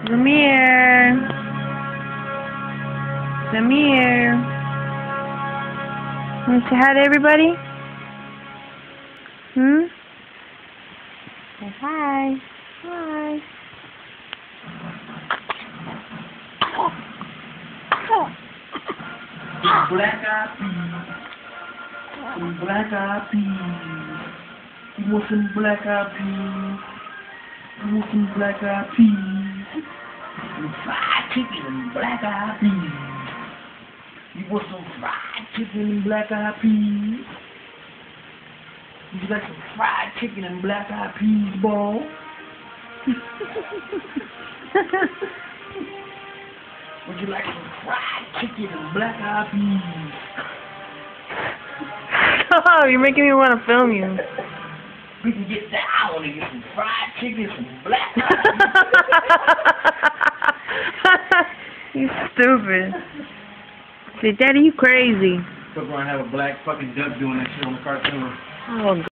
Zah'Mir. Zah'Mir. Want to say hi to everybody? Say hi. Hi. Black-eyed peas. Some black-eyed peas. You want some black-eyed peas? You want some black-eyed peas? Some fried chicken and black-eyed peas. You want some fried chicken and black-eyed peas? Would you like some fried chicken and black-eyed peas, ball? Would you like some fried chicken and black-eyed peas? Oh, you're making me want to film you. We can get down and get some fried chicken and some black-eyed peas. You stupid. Say, Daddy, you crazy. Fuck around and have a black fucking duck doing that shit on the cartoon. Oh,